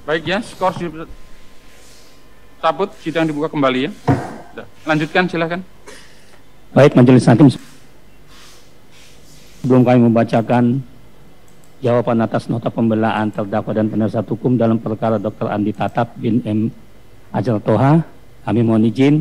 Baik ya, skor cabut, sidang dibuka kembali ya. Lanjutkan, silakan. Baik, Majelis Hakim, sebelum kami membacakan jawaban atas nota pembelaan terdakwa dan penasihat hukum dalam perkara Dr. Andi Tatat bin M. Azhar Toha, kami mohon izin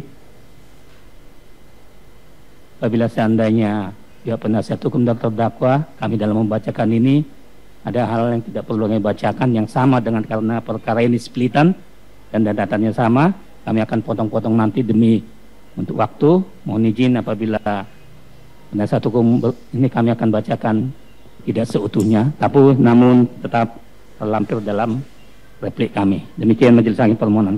apabila seandainya pihak penasihat hukum dan terdakwa kami dalam membacakan ini ada hal yang tidak perlu kami bacakan yang sama dengan karena perkara ini splitan dan datatannya sama, kami akan potong-potong nanti demi untuk waktu. Mohon izin apabila penasihat hukum ini kami akan bacakan tidak seutuhnya, tapi namun tetap terlampir dalam replik kami. Demikian Majelis Hakim permohonan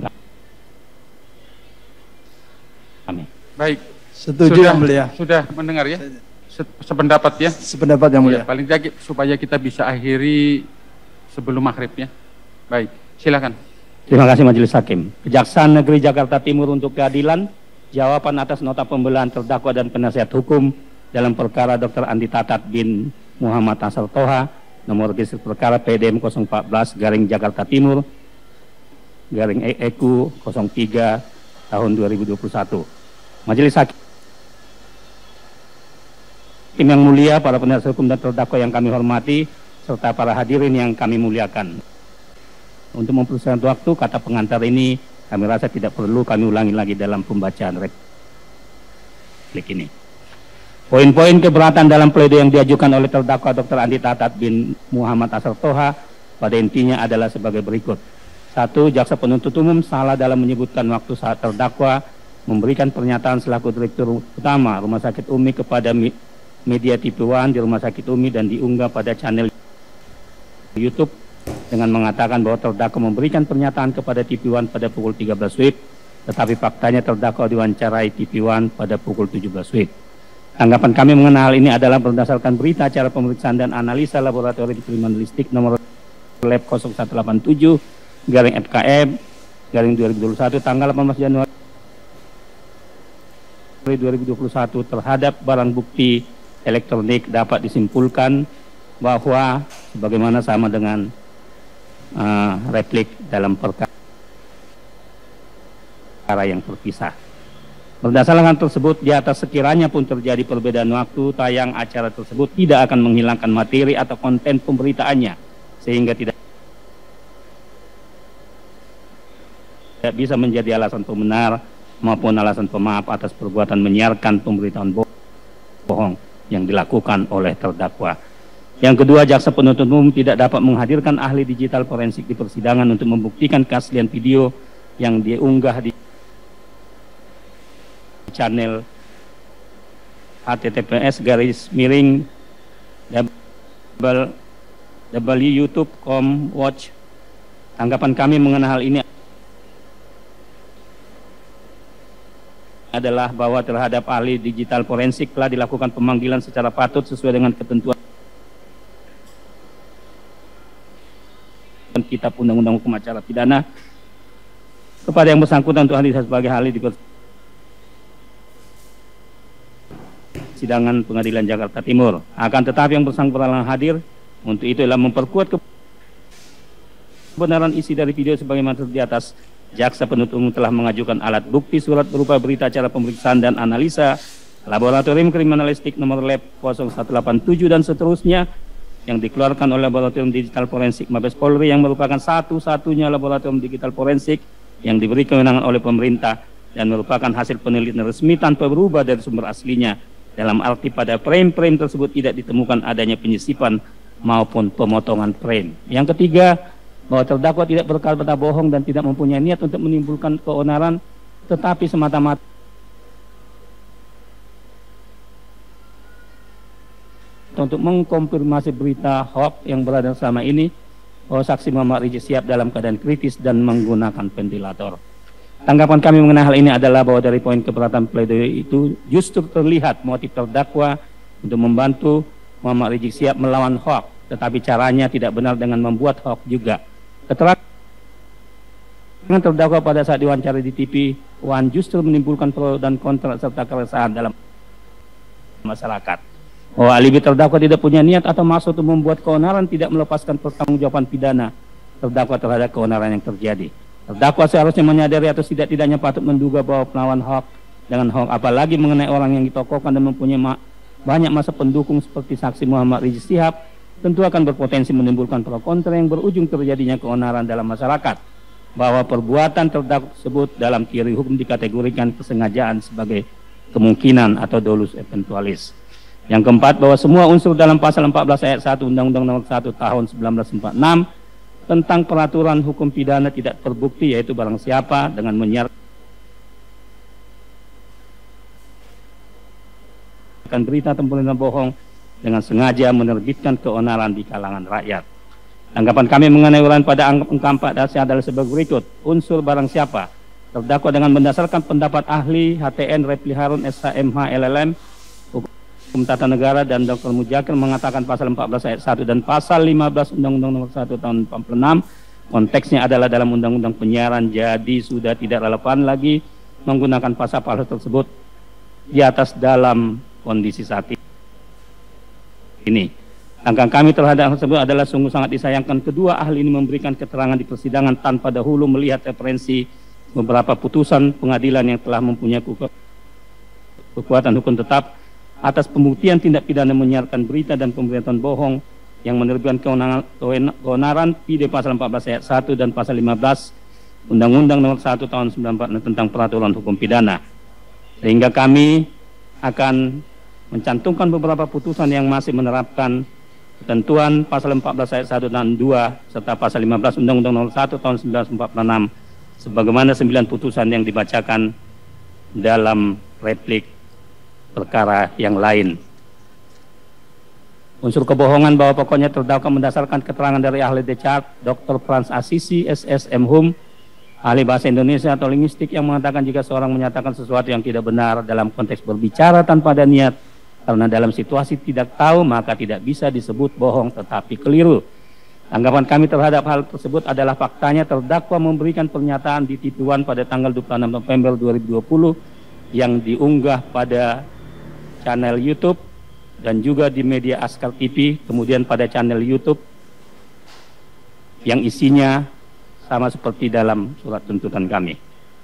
kami. Baik. Setuju Yang Mulia. Sudah mendengar ya? Sependapat ya? Sependapat Yang Mulia. Ya, paling tidak supaya kita bisa akhiri sebelum maghrib ya. Baik, silakan. Terima kasih Majelis Hakim. Kejaksaan Negeri Jakarta Timur untuk keadilan, jawaban atas nota pembelaan terdakwa dan penasihat hukum dalam perkara Dr. Andi Tatat bin Muhammad Azhar Toha, nomor register perkara PDM 014 garing Jakarta Timur garing EQ 03 tahun 2021. Majelis Hakim yang mulia, para penasihat hukum dan terdakwa yang kami hormati, serta para hadirin yang kami muliakan. Untuk mempersiapkan waktu, kata pengantar ini kami rasa tidak perlu kami ulangi lagi dalam pembacaan replik ini. Poin-poin keberatan dalam pledoi yang diajukan oleh terdakwa Dr. Andi Tatat bin Muhammad Azhar Toha pada intinya adalah sebagai berikut. 1. Jaksa penuntut umum salah dalam menyebutkan waktu saat terdakwa memberikan pernyataan selaku Direktur Utama Rumah Sakit Umi kepada media TV One di Rumah Sakit Umi dan diunggah pada channel YouTube dengan mengatakan bahwa terdakwa memberikan pernyataan kepada TV One pada pukul 13 WIB, tetapi faktanya terdakwa diwawancarai TV One pada pukul 17 WIB. Tanggapan kami mengenai hal ini adalah berdasarkan berita acara pemeriksaan dan analisa laboratorium kriminalistik nomor lab 0187 garing FKM garing 2021 tanggal 18 Januari 2021 terhadap barang bukti elektronik dapat disimpulkan bahwa sebagaimana sama dengan replik dalam perkara yang terpisah. Berdasarkan tersebut, di atas sekiranya pun terjadi perbedaan waktu, tayang acara tersebut tidak akan menghilangkan materi atau konten pemberitaannya, sehingga tidak bisa menjadi alasan pembenar maupun alasan pemaaf atas perbuatan menyiarkan pemberitaan bohong yang dilakukan oleh terdakwa. Yang kedua, jaksa penuntut umum tidak dapat menghadirkan ahli digital forensik di persidangan untuk membuktikan keaslian video yang diunggah di channel https://youtube.com/watch. Tanggapan kami mengenai hal ini adalah bahwa terhadap ahli digital forensik telah dilakukan pemanggilan secara patut sesuai dengan ketentuan Kitab Undang-Undang Hukum Acara Pidana kepada yang bersangkutan untuk hadir sebagai ahli di persidangan Pengadilan Jakarta Timur. Akan tetapi yang bersangkutan hadir untuk itu adalah memperkuat kebenaran isi dari video sebagaimana di atas. Jaksa penuntut umum telah mengajukan alat bukti surat berupa berita acara pemeriksaan dan analisa laboratorium kriminalistik nomor lab 0187 dan seterusnya yang dikeluarkan oleh laboratorium digital forensik Mabes Polri yang merupakan satu-satunya laboratorium digital forensik yang diberi kewenangan oleh pemerintah dan merupakan hasil penelitian resmi tanpa berubah dari sumber aslinya, dalam arti pada frame-frame tersebut tidak ditemukan adanya penyisipan maupun pemotongan frame. Yang ketiga, bahwa terdakwa tidak berkata bohong dan tidak mempunyai niat untuk menimbulkan keonaran, tetapi semata-mata untuk mengkonfirmasi berita hoax yang berada selama ini bahwa saksi Muhammad Rizik Syihab dalam keadaan kritis dan menggunakan ventilator. Tanggapan kami mengenai hal ini adalah bahwa dari poin keberatan pledoi itu justru terlihat motif terdakwa untuk membantu Muhammad Rizik Syihab melawan hoax, tetapi caranya tidak benar dengan membuat hoax juga. Keterangan terdakwa pada saat diwawancara di TV One justru menimbulkan pro dan kontra serta keresahan dalam masyarakat. Bahwa alibi terdakwa tidak punya niat atau maksud untuk membuat keonaran tidak melepaskan pertanggungjawaban pidana terdakwa terhadap keonaran yang terjadi. Terdakwa seharusnya menyadari atau tidak-tidaknya patut menduga bahwa penawan Ahok dengan Ahok, apalagi mengenai orang yang ditokohkan dan mempunyai banyak masa pendukung seperti saksi Muhammad Rizik Syihab, tentu akan berpotensi menimbulkan pro kontra yang berujung terjadinya keonaran dalam masyarakat. Bahwa perbuatan terdakwa tersebut dalam teori hukum dikategorikan kesengajaan sebagai kemungkinan atau dolus eventualis. Yang keempat, bahwa semua unsur dalam pasal 14 ayat 1 Undang-Undang Nomor 1 Tahun 1946 tentang peraturan hukum pidana tidak terbukti, yaitu barang siapa dengan menyiarkan berita atau pemberitaan bohong dengan sengaja menerbitkan keonaran di kalangan rakyat. Tanggapan kami mengenai uraian pada angka 4 dasar adalah sebagai berikut. Unsur barang siapa terdakwa dengan mendasarkan pendapat ahli HTN Refli Harun SHMH LLM Hukum Tata Negara dan Dr. Muzakir mengatakan pasal 14 ayat 1 dan pasal 15 Undang-Undang Nomor 1 Tahun 46 konteksnya adalah dalam Undang-Undang Penyiaran, jadi sudah tidak relevan lagi menggunakan pasal-pasal tersebut di atas dalam kondisi saat ini. Tanggapan kami terhadap hal tersebut adalah sungguh sangat disayangkan kedua ahli ini memberikan keterangan di persidangan tanpa dahulu melihat referensi beberapa putusan pengadilan yang telah mempunyai kekuatan hukum tetap atas pembuktian tindak pidana menyiarkan berita dan pemberitaan bohong yang menerbitkan keonaran PD pasal 14 ayat 1 dan pasal 15 Undang-Undang Nomor 1 Tahun 1994 tentang peraturan hukum pidana. Sehingga kami akan mencantumkan beberapa putusan yang masih menerapkan ketentuan pasal 14 ayat 1 dan 2 serta pasal 15 Undang-Undang Nomor 1 Tahun 1946 sebagaimana 9 putusan yang dibacakan dalam replik perkara yang lain. Unsur kebohongan bahwa pokoknya terdakwa mendasarkan keterangan dari ahli DCAT Dr. Frans Assisi SSM Hum, ahli bahasa Indonesia atau linguistik, yang mengatakan jika seorang menyatakan sesuatu yang tidak benar dalam konteks berbicara tanpa ada niat karena dalam situasi tidak tahu, maka tidak bisa disebut bohong tetapi keliru. Tanggapan kami terhadap hal tersebut adalah faktanya terdakwa memberikan pernyataan di TV1 pada tanggal 26 November 2020 yang diunggah pada channel YouTube dan juga di media Askar TV, kemudian pada channel YouTube yang isinya sama seperti dalam surat tuntutan kami.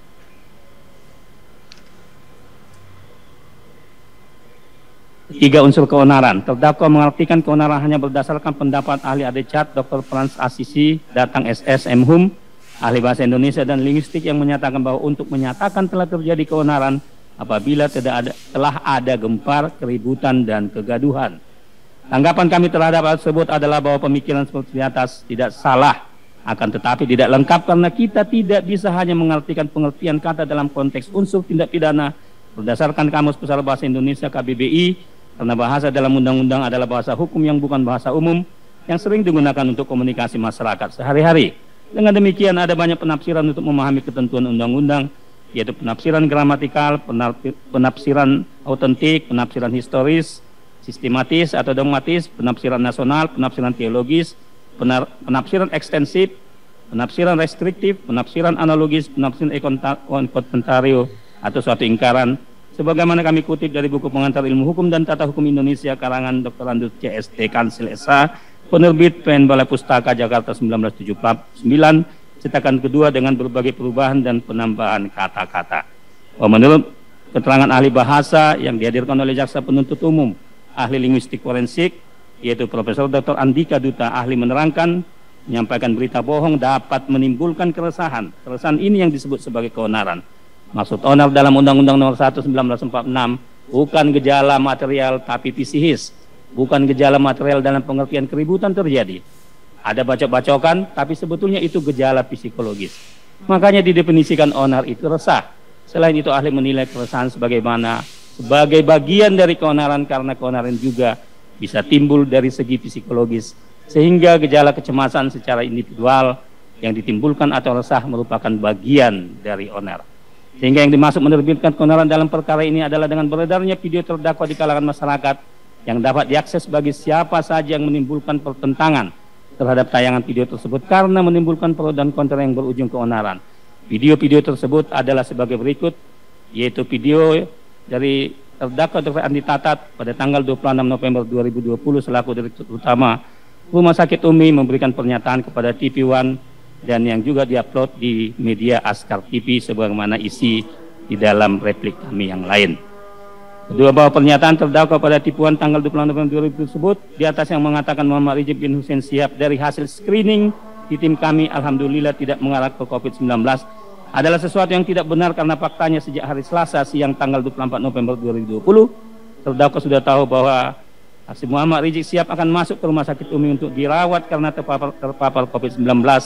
Tiga unsur keonaran. Terdakwa mengartikan keonaran hanya berdasarkan pendapat ahli ADCAT Dr. Frans Assisi datang SSM Hum, ahli bahasa Indonesia dan linguistik, yang menyatakan bahwa untuk menyatakan telah terjadi keonaran apabila telah ada gempar, keributan, dan kegaduhan. Tanggapan kami terhadap hal tersebut adalah bahwa pemikiran seperti di atas tidak salah, akan tetapi tidak lengkap karena kita tidak bisa hanya mengartikan pengertian kata dalam konteks unsur tindak pidana berdasarkan Kamus Besar Bahasa Indonesia KBBI, karena bahasa dalam undang-undang adalah bahasa hukum yang bukan bahasa umum yang sering digunakan untuk komunikasi masyarakat sehari-hari. Dengan demikian ada banyak penafsiran untuk memahami ketentuan undang-undang, yaitu penafsiran gramatikal, penafsiran autentik, penafsiran historis, sistematis atau dogmatis, penafsiran nasional, penafsiran teologis, penafsiran ekstensif, penafsiran restriktif, penafsiran analogis, penafsiran kontemporario atau suatu ingkaran, sebagaimana kami kutip dari buku Pengantar Ilmu Hukum dan Tata Hukum Indonesia karangan Dr. Andus CST Kansil SH, penerbit PN Balai Pustaka Jakarta 1979, cetakan kedua dengan berbagai perubahan dan penambahan kata-kata. Menurut keterangan ahli bahasa yang dihadirkan oleh jaksa penuntut umum, ahli linguistik forensik, yaitu Profesor Dr. Andika Duta, ahli menerangkan, menyampaikan berita bohong dapat menimbulkan keresahan. Keresahan ini yang disebut sebagai keonaran. Maksud onar dalam Undang-Undang Nomor 1 1946 bukan gejala material tapi psikis, bukan gejala material dalam pengertian keributan terjadi. Ada bacok-bacokan, tapi sebetulnya itu gejala psikologis. Makanya didefinisikan onar itu resah. Selain itu ahli menilai keresahan sebagai bagian dari keonaran karena keonaran juga bisa timbul dari segi psikologis, sehingga gejala kecemasan secara individual yang ditimbulkan atau resah merupakan bagian dari onar. Sehingga yang dimaksud menerbitkan keonaran dalam perkara ini adalah dengan beredarnya video terdakwa di kalangan masyarakat yang dapat diakses bagi siapa saja yang menimbulkan pertentangan terhadap tayangan video tersebut karena menimbulkan pro dan kontra yang berujung keonaran. Video-video tersebut adalah sebagai berikut, yaitu video dari terdakwa Dr. Andi Tatat pada tanggal 26 November 2020 selaku Direktur Utama Rumah Sakit Umi memberikan pernyataan kepada TV One dan yang juga diupload di media Askar TV sebagaimana isi di dalam replik kami yang lain. Kedua, bahwa pernyataan terdakwa pada tipuan tanggal 26 November 2000 tersebut di atas yang mengatakan Muhammad Rizik bin Hussein Shihab dari hasil screening di tim kami alhamdulillah tidak mengarah ke COVID-19 adalah sesuatu yang tidak benar karena faktanya sejak hari Selasa siang tanggal 24 November 2020 terdakwa sudah tahu bahwa si Muhammad Rizik Shihab akan masuk ke Rumah Sakit Umi untuk dirawat karena terpapar COVID-19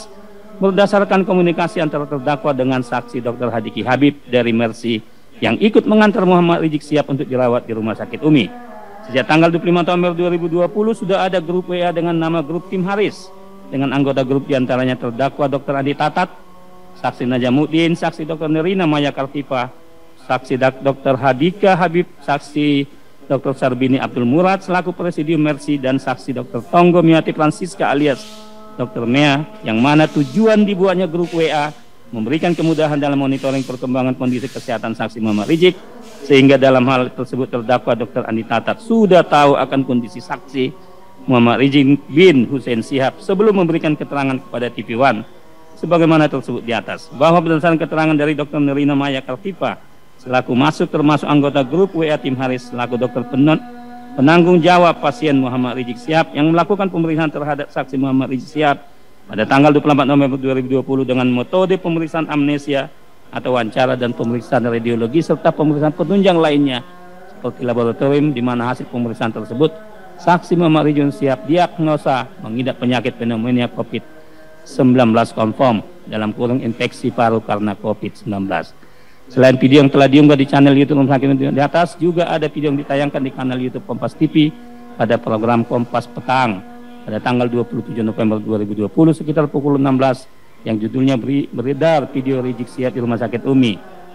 berdasarkan komunikasi antara terdakwa dengan saksi Dr. Hadiki Habib dari Mercy yang ikut mengantar Muhammad Rizik Shihab untuk dirawat di Rumah Sakit Umi. Sejak tanggal 25 November 2020 sudah ada grup WA dengan nama grup Tim Haris dengan anggota grup diantaranya terdakwa Dr. Andi Tatat, saksi Najamuddin, saksi Dr. Nerina Maya Kartipa, saksi Dr. Hadika Habib, saksi Dr. Sarbini Abdul Murad selaku Presidium Mercy dan saksi Dr. Tonggo Miati Francisca alias Dr. Mea yang mana tujuan dibuatnya grup WA memberikan kemudahan dalam monitoring perkembangan kondisi kesehatan saksi Muhammad Rizik sehingga dalam hal tersebut terdakwa Dr. Andi Tatat sudah tahu akan kondisi saksi Muhammad Rizik bin Hussein Shihab sebelum memberikan keterangan kepada TV One sebagaimana tersebut di atas bahwa berdasarkan keterangan dari Dr. Nerina Maya Kartipa selaku termasuk anggota grup WA Tim Haris selaku dokter penanggung jawab pasien Muhammad Rizik Shihab yang melakukan pemeriksaan terhadap saksi Muhammad Rizik Shihab pada tanggal 24 November 2020 dengan metode pemeriksaan amnesia atau wawancara dan pemeriksaan radiologi serta pemeriksaan penunjang lainnya seperti laboratorium di mana hasil pemeriksaan tersebut saksi Muhammad Rizik Shihab diagnosa mengidap penyakit pneumonia COVID-19 konform dalam kurung infeksi paru karena COVID-19. Selain video yang telah diunggah di channel YouTube Rumah Sakit di atas, juga ada video yang ditayangkan di kanal YouTube Kompas TV pada program Kompas Petang pada tanggal 27 November 2020 sekitar pukul 16 yang judulnya beredar video Rizik Shihab di Rumah Sakit Umi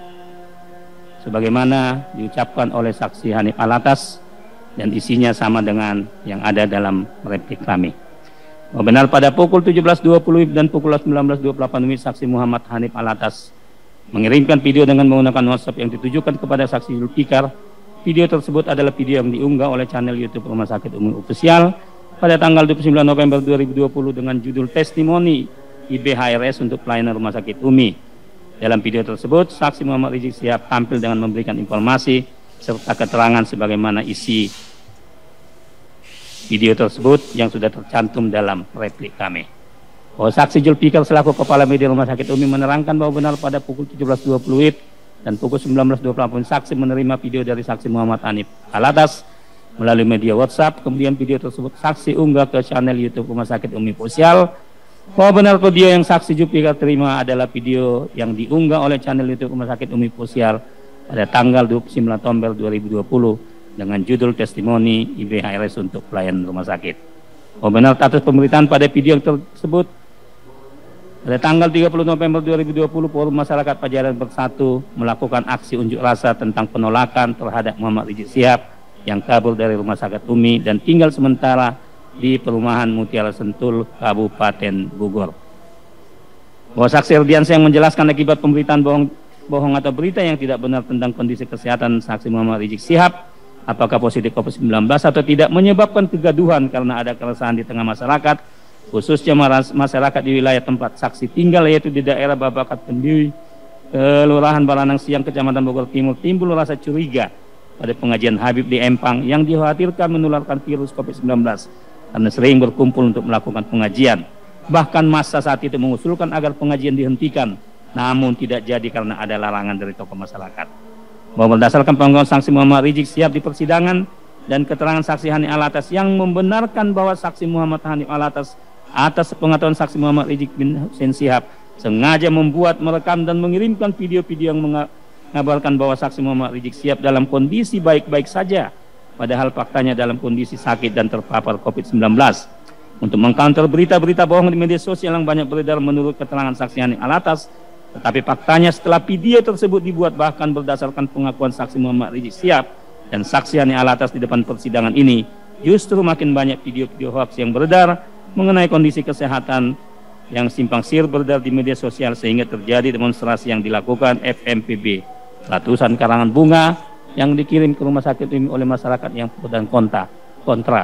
sebagaimana diucapkan oleh saksi Hanif Alatas dan isinya sama dengan yang ada dalam replik kami. Benar pada pukul 17.20 dan pukul 19.28 saksi Muhammad Hanif Alatas mengirimkan video dengan menggunakan WhatsApp yang ditujukan kepada saksi Zulfikar. Video tersebut adalah video yang diunggah oleh channel YouTube Rumah Sakit Umi Official pada tanggal 29 November 2020 dengan judul Testimoni IBHRS untuk pelayanan Rumah Sakit Umi. Dalam video tersebut, saksi Muhammad Rizik Shihab tampil dengan memberikan informasi serta keterangan sebagaimana isi video tersebut yang sudah tercantum dalam replik kami. Bahwa saksi Zulfikar selaku Kepala Media Rumah Sakit Umi menerangkan bahwa benar pada pukul 17.20 dan pukul 19.28 saksi menerima video dari saksi Muhammad Hanif Alatas melalui media WhatsApp. Kemudian video tersebut saksi unggah ke channel YouTube Rumah Sakit Umi Official. Bahwa benar video yang saksi Zulfikar terima adalah video yang diunggah oleh channel YouTube Rumah Sakit Umi Official pada tanggal 29 November 2020 dengan judul Testimoni IBHRS untuk pelayanan rumah sakit. Bahwa benar atas pemberitaan pada video tersebut pada tanggal 30 November 2020 Forum Masyarakat Pajajaran Bersatu melakukan aksi unjuk rasa tentang penolakan terhadap Muhammad Rizik Shihab yang kabur dari Rumah Sakit Umi dan tinggal sementara di perumahan Mutiara Sentul, Kabupaten Bogor. Bahwa saksi Erdiansyah yang menjelaskan akibat pemberitaan bohong atau berita yang tidak benar tentang kondisi kesehatan saksi Muhammad Rizik Shihab, apakah positif COVID-19 atau tidak, menyebabkan kegaduhan karena ada keresahan di tengah masyarakat, khususnya masyarakat di wilayah tempat saksi tinggal yaitu di daerah Babakat Kendiwi, Kelurahan Baranang Siang, Kecamatan Bogor Timur, timbul rasa curiga pada pengajian Habib di Empang yang dikhawatirkan menularkan virus COVID-19 karena sering berkumpul untuk melakukan pengajian. Bahkan massa saat itu mengusulkan agar pengajian dihentikan, namun tidak jadi karena ada larangan dari tokoh masyarakat. Bahwa berdasarkan pengakuan saksi Muhammad Rizik Shihab di persidangan dan keterangan saksi Hanif Alatas yang membenarkan bahwa saksi Muhammad Hanif Alatas atas pengetahuan saksi Muhammad Rizik bin Hussein Shihab sengaja membuat, merekam dan mengirimkan video-video yang mengabarkan bahwa saksi Muhammad Rizik Shihab dalam kondisi baik-baik saja, padahal faktanya dalam kondisi sakit dan terpapar COVID-19. Untuk mengcounter berita-berita bohong di media sosial yang banyak beredar menurut keterangan saksi Hanif Alatas, tetapi faktanya setelah video tersebut dibuat bahkan berdasarkan pengakuan saksi Muhammad Rizik Shihab dan saksi Hanif Alatas di depan persidangan ini, justru makin banyak video-video hoax yang beredar mengenai kondisi kesehatan yang simpang siur beredar di media sosial sehingga terjadi demonstrasi yang dilakukan FMPB. Ratusan karangan bunga yang dikirim ke Rumah Sakit Umi oleh masyarakat yang pro dan kontra.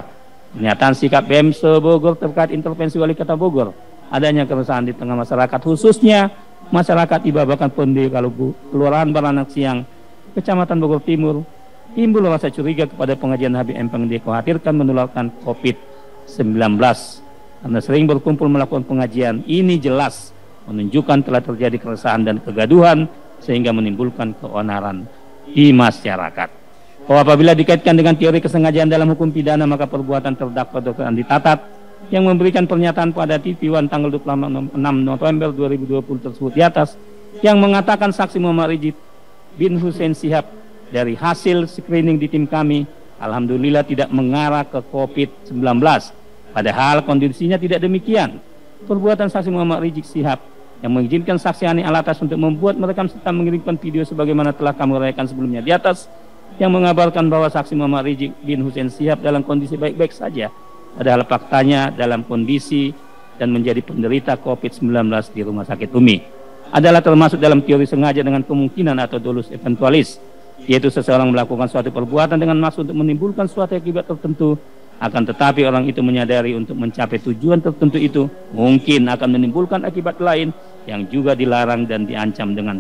Pernyataan sikap BEMSE Bogor terkait intervensi Wali Kota Bogor, adanya keresahan di tengah masyarakat, khususnya masyarakat di Babakan Ponde, Kelurahan Baranak Siang, Kecamatan Bogor Timur, timbul rasa curiga kepada pengajian Habib Empang dikhawatirkan menularkan COVID-19 karena sering berkumpul melakukan pengajian. Ini jelas menunjukkan telah terjadi keresahan dan kegaduhan sehingga menimbulkan keonaran di masyarakat. Bahwa apabila dikaitkan dengan teori kesengajaan dalam hukum pidana, maka perbuatan terdakwa Dr. Andi Tatat yang memberikan pernyataan pada TV One tanggal 26 November 2020 tersebut di atas, yang mengatakan saksi Muhammad Rijik bin Hussein Sihab dari hasil screening di tim kami, alhamdulillah tidak mengarah ke COVID-19. Padahal kondisinya tidak demikian. Perbuatan saksi Muhammad Rijik Sihab yang mengizinkan saksi Hani Alatas untuk membuat, merekam serta mengirimkan video sebagaimana telah kami uraikan sebelumnya di atas, yang mengabarkan bahwa saksi Muhammad Rijik bin Hussein Sihab dalam kondisi baik-baik saja, padahal faktanya dalam kondisi dan menjadi penderita COVID-19 di Rumah Sakit Umi, adalah termasuk dalam teori sengaja dengan kemungkinan atau dolus eventualis, yaitu seseorang melakukan suatu perbuatan dengan maksud untuk menimbulkan suatu akibat tertentu, akan tetapi orang itu menyadari untuk mencapai tujuan tertentu itu mungkin akan menimbulkan akibat lain yang juga dilarang dan diancam dengan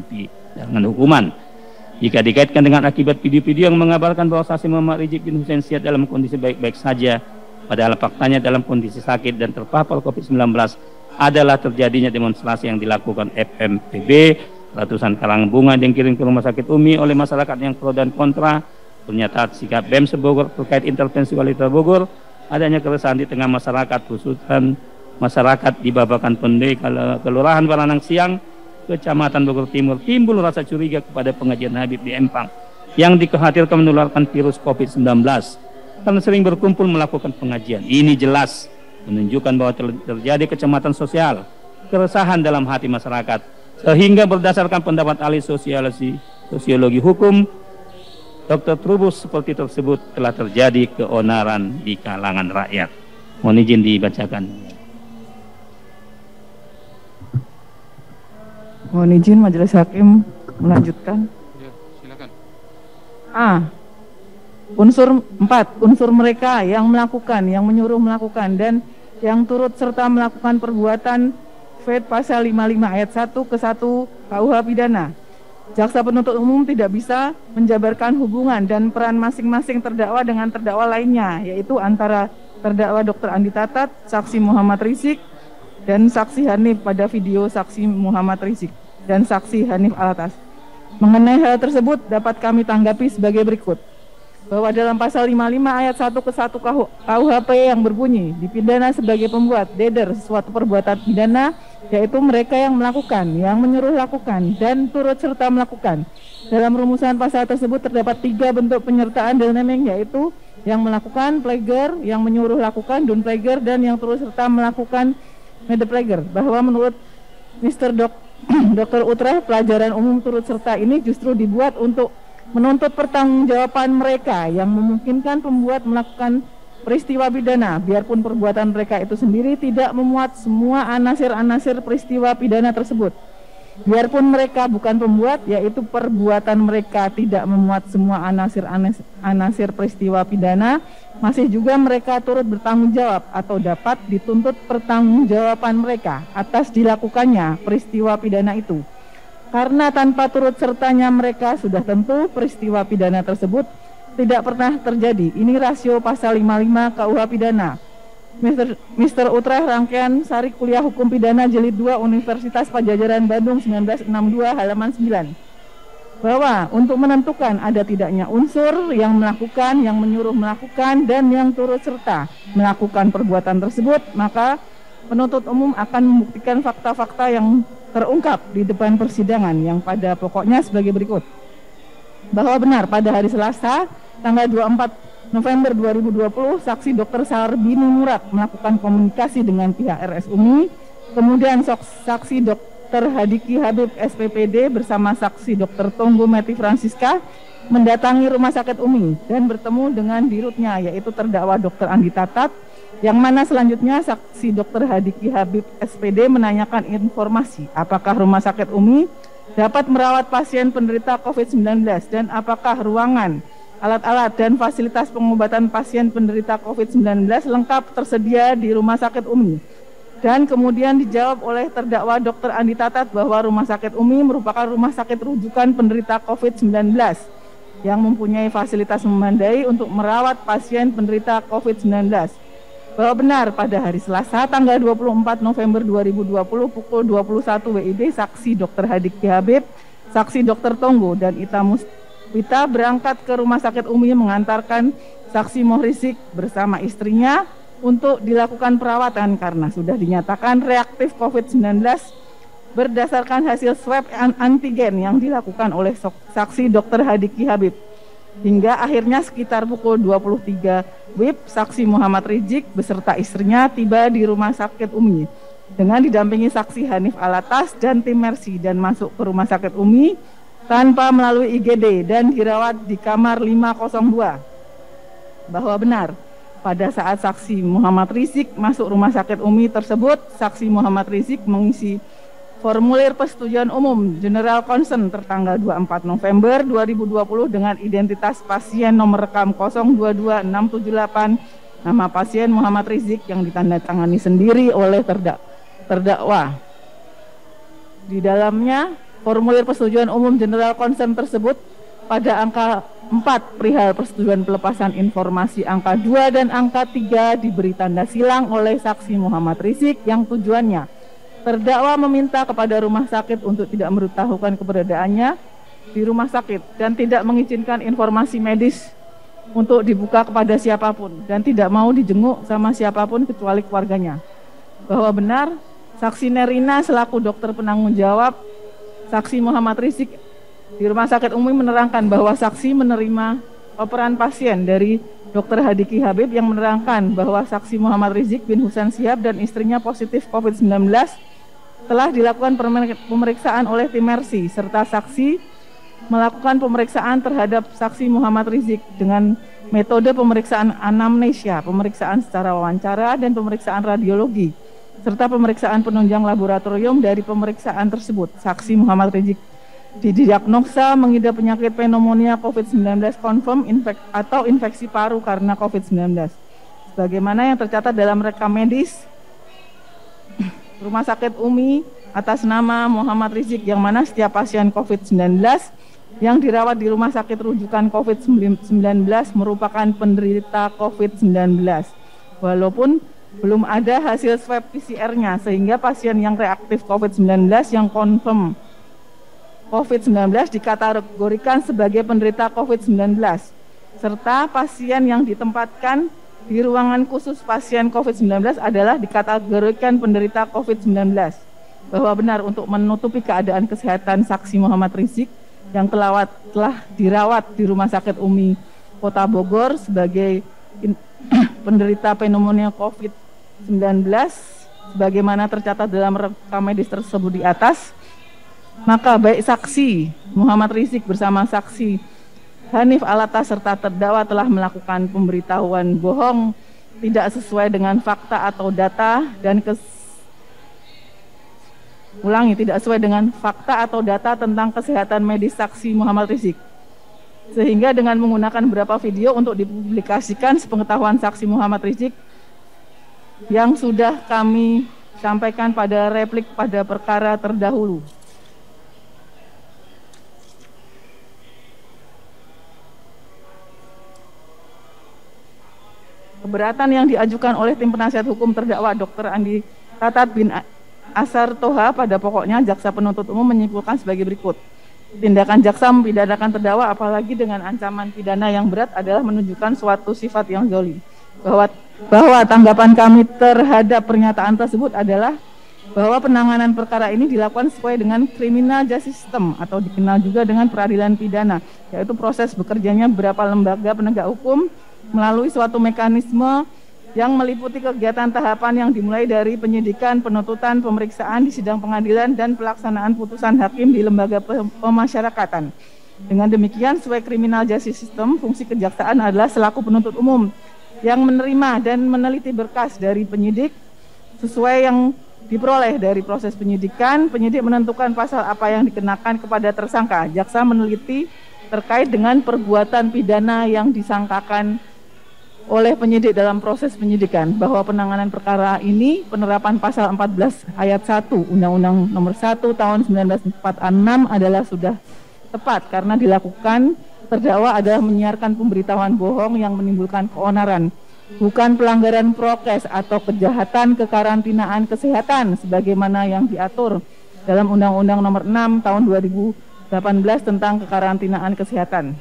hukuman. Jika dikaitkan dengan akibat video-video yang mengabarkan bahwa saksi Muhammad Rijik bin Hussein Sihab dalam kondisi baik-baik saja, padahal faktanya dalam kondisi sakit dan terpapar COVID-19, adalah terjadinya demonstrasi yang dilakukan FMPB, ratusan karangan bunga yang dikirim ke Rumah Sakit Umi oleh masyarakat yang pro dan kontra, pernyataan sikap BEMSE Bogor terkait intervensi Wali Kota Bogor, adanya keresahan di tengah masyarakat, khususnya masyarakat di Babakan Ponde, Kelurahan Baranak Siang, Kecamatan Bogor Timur, timbul rasa curiga kepada pengajian Habib di Empang yang dikhawatirkan menularkan virus COVID-19 karena sering berkumpul melakukan pengajian. Ini jelas menunjukkan bahwa terjadi kecemasan sosial, keresahan dalam hati masyarakat, sehingga berdasarkan pendapat ahli sosiologi hukum Dr. Trubus seperti tersebut telah terjadi keonaran di kalangan rakyat. Mohon izin dibacakan. Mohon izin Majelis Hakim melanjutkan. Ya, silakan. A. Unsur mereka yang melakukan, yang menyuruh melakukan, dan yang turut serta melakukan perbuatan FED pasal 55 ayat 1 ke 1 KUH pidana. Jaksa penuntut umum tidak bisa menjabarkan hubungan dan peran masing-masing terdakwa dengan terdakwa lainnya, yaitu antara terdakwa Dr. Andi Tatat, saksi Muhammad Rijik, dan saksi Hanif pada video saksi Muhammad Rijik dan saksi Hanif Alatas. Mengenai hal tersebut dapat kami tanggapi sebagai berikut. Bahwa dalam pasal 55 ayat 1 ke 1 KUHP yang berbunyi dipidana sebagai pembuat deder suatu perbuatan pidana, yaitu mereka yang melakukan, yang menyuruh lakukan, dan turut serta melakukan. Dalam rumusan pasal tersebut terdapat 3 bentuk penyertaan dan naming, yaitu yang melakukan, plager, yang menyuruh lakukan, downplager, dan yang turut serta melakukan Medeplager. Bahwa menurut Mr. Dr. Utrecht, pelajaran umum turut serta ini justru dibuat untuk menuntut pertanggungjawaban mereka yang memungkinkan pembuat melakukan peristiwa pidana, biarpun perbuatan mereka itu sendiri tidak memuat semua anasir-anasir peristiwa pidana tersebut. Biarpun mereka bukan pembuat, yaitu perbuatan mereka tidak memuat semua anasir peristiwa pidana, masih juga mereka turut bertanggung jawab atau dapat dituntut pertanggungjawaban mereka atas dilakukannya peristiwa pidana itu. Karena tanpa turut sertanya mereka sudah tentu peristiwa pidana tersebut tidak pernah terjadi. Ini rasio pasal 55 KUH pidana. Mr. Utrecht, rangkaian Sari Kuliah Hukum Pidana Jilid 2 Universitas Padjadjaran Bandung 1962 halaman 9. Bahwa untuk menentukan ada tidaknya unsur yang melakukan, yang menyuruh melakukan, dan yang turut serta melakukan perbuatan tersebut, maka penuntut umum akan membuktikan fakta-fakta yang terungkap di depan persidangan yang pada pokoknya sebagai berikut. Bahwa benar pada hari Selasa tanggal 24 November 2020, saksi Dr. Sarbini Murad melakukan komunikasi dengan pihak RS Umi, kemudian saksi Dr. Hadiki Habib SPPD bersama saksi Dr. Tonggo Meti Francisca mendatangi Rumah Sakit Umi dan bertemu dengan dirutnya, yaitu terdakwa Dr. Andi Tatat, yang mana selanjutnya saksi Dr. Hadiki Habib SPD menanyakan informasi apakah Rumah Sakit Umi dapat merawat pasien penderita COVID-19 dan apakah ruangan alat-alat dan fasilitas pengobatan pasien penderita COVID-19 lengkap tersedia di Rumah Sakit Umi. Dan kemudian dijawab oleh terdakwa Dr. Andi Tatat bahwa Rumah Sakit Umi merupakan rumah sakit rujukan penderita COVID-19 yang mempunyai fasilitas memadai untuk merawat pasien penderita COVID-19. Bahwa benar pada hari Selasa tanggal 24 November 2020 pukul 21 WIB, saksi Dr. Hadiki Habib, saksi Dr. Tonggo dan Ita Muswita berangkat ke Rumah Sakit Umi mengantarkan saksi Mohrisik bersama istrinya untuk dilakukan perawatan karena sudah dinyatakan reaktif COVID-19 berdasarkan hasil swab antigen yang dilakukan oleh saksi Dr. Hadiki Habib. Hingga akhirnya sekitar pukul 23 WIB, saksi Muhammad Rizik beserta istrinya tiba di Rumah Sakit Umi dengan didampingi saksi Hanif Alatas dan tim Mercy dan masuk ke Rumah Sakit Umi tanpa melalui IGD dan dirawat di kamar 502. Bahwa benar, pada saat saksi Muhammad Rizik masuk Rumah Sakit Umi tersebut, saksi Muhammad Rizik mengisi formulir persetujuan umum General Concern tertanggal 24 November 2020 dengan identitas pasien nomor rekam 022678, nama pasien Muhammad Rizik yang ditandatangani sendiri oleh terdakwa. Di dalamnya, formulir persetujuan umum General Concern tersebut pada angka 4 perihal persetujuan pelepasan informasi angka 2 dan angka 3 diberi tanda silang oleh saksi Muhammad Rizik yang tujuannya terdakwa meminta kepada rumah sakit untuk tidak memberitahukan keberadaannya di rumah sakit dan tidak mengizinkan informasi medis untuk dibuka kepada siapapun dan tidak mau dijenguk sama siapapun kecuali keluarganya. Bahwa benar, saksi Nerina selaku dokter penanggung jawab saksi Muhammad Rizik di Rumah Sakit Umi menerangkan bahwa saksi menerima operan pasien dari Dr. Hadiki Habib yang menerangkan bahwa saksi Muhammad Rizik bin Husain Shihab dan istrinya positif COVID-19 telah dilakukan pemeriksaan oleh tim Mercy serta saksi melakukan pemeriksaan terhadap saksi Muhammad Rizik dengan metode pemeriksaan anamnesia, pemeriksaan secara wawancara dan pemeriksaan radiologi serta pemeriksaan penunjang laboratorium. Dari pemeriksaan tersebut, saksi Muhammad Rizik didiagnosa mengidap penyakit pneumonia COVID-19 confirm atau infeksi paru karena COVID-19. Sebagaimana yang tercatat dalam rekam medis Rumah Sakit Umi atas nama Muhammad Rizik, yang mana setiap pasien COVID-19 yang dirawat di rumah sakit rujukan COVID-19 merupakan penderita COVID-19. Walaupun belum ada hasil swab PCR-nya, sehingga pasien yang reaktif COVID-19 yang confirm COVID-19 dikategorikan sebagai penderita COVID-19, serta pasien yang ditempatkan di ruangan khusus pasien COVID-19 adalah dikategorikan penderita COVID-19. Bahwa benar, untuk menutupi keadaan kesehatan saksi Muhammad Rizik yang telah dirawat di Rumah Sakit Umi Kota Bogor sebagai penderita pneumonia COVID-19, sebagaimana tercatat dalam rekam medis tersebut di atas, maka baik saksi Muhammad Rizik bersama saksi Hanif Alatas serta terdakwa telah melakukan pemberitahuan bohong tidak sesuai dengan fakta atau data dan tidak sesuai dengan fakta atau data tentang kesehatan medis saksi Muhammad Rizik. Sehingga dengan menggunakan beberapa video untuk dipublikasikan sepengetahuan saksi Muhammad Rizik yang sudah kami sampaikan pada replik pada perkara terdahulu. Keberatan yang diajukan oleh tim penasihat hukum terdakwa Dr. Andi Tatat bin Asar Toha pada pokoknya jaksa penuntut umum menyimpulkan sebagai berikut. Tindakan jaksa mempidanakan terdakwa apalagi dengan ancaman pidana yang berat adalah menunjukkan suatu sifat yang zalim. Bahwa tanggapan kami terhadap pernyataan tersebut adalah bahwa penanganan perkara ini dilakukan sesuai dengan criminal justice system atau dikenal juga dengan peradilan pidana, yaitu proses bekerjanya beberapa lembaga penegak hukum melalui suatu mekanisme yang meliputi kegiatan tahapan yang dimulai dari penyidikan, penuntutan, pemeriksaan di sidang pengadilan, dan pelaksanaan putusan hakim di lembaga pemasyarakatan. Dengan demikian, sesuai criminal justice system, fungsi kejaksaan adalah selaku penuntut umum yang menerima dan meneliti berkas dari penyidik sesuai yang diperoleh dari proses penyidikan. Penyidik menentukan pasal apa yang dikenakan kepada tersangka. Jaksa meneliti terkait dengan perbuatan pidana yang disangkakan oleh penyidik dalam proses penyidikan, bahwa penanganan perkara ini penerapan pasal 14 ayat 1 Undang-Undang Nomor 1 Tahun 1946 adalah sudah tepat karena dilakukan terdakwa adalah menyiarkan pemberitahuan bohong yang menimbulkan keonaran, bukan pelanggaran prokes atau kejahatan kekarantinaan kesehatan sebagaimana yang diatur dalam Undang-Undang Nomor 6 Tahun 2018 tentang kekarantinaan kesehatan.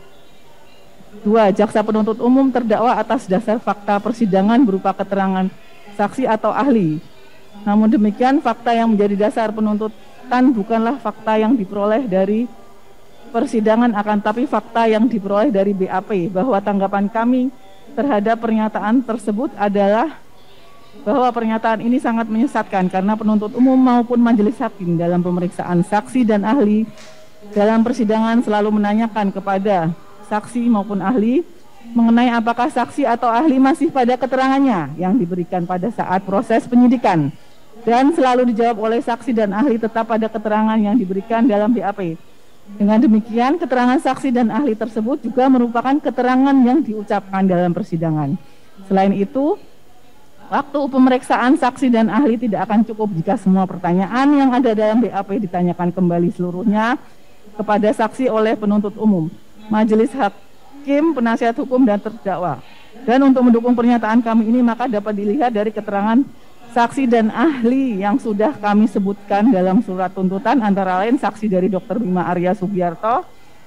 2. Jaksa penuntut umum terdakwa atas dasar fakta persidangan berupa keterangan saksi atau ahli. Namun demikian, fakta yang menjadi dasar penuntutan bukanlah fakta yang diperoleh dari persidangan, akan tapi fakta yang diperoleh dari BAP, bahwa tanggapan kami terhadap pernyataan tersebut adalah bahwa pernyataan ini sangat menyesatkan karena penuntut umum maupun majelis hakim dalam pemeriksaan saksi dan ahli dalam persidangan selalu menanyakan kepada saksi maupun ahli mengenai apakah saksi atau ahli masih pada keterangannya yang diberikan pada saat proses penyidikan, dan selalu dijawab oleh saksi dan ahli tetap pada keterangan yang diberikan dalam BAP. Dengan demikian, keterangan saksi dan ahli tersebut juga merupakan keterangan yang diucapkan dalam persidangan. Selain itu, waktu pemeriksaan saksi dan ahli tidak akan cukup jika semua pertanyaan yang ada dalam BAP ditanyakan kembali seluruhnya kepada saksi oleh penuntut umum, majelis hakim, penasihat hukum, dan terdakwa. Dan untuk mendukung pernyataan kami ini, maka dapat dilihat dari keterangan saksi dan ahli yang sudah kami sebutkan dalam surat tuntutan, antara lain saksi dari Dr. Bima Arya Sugiarto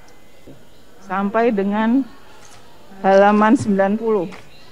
sampai dengan halaman 90,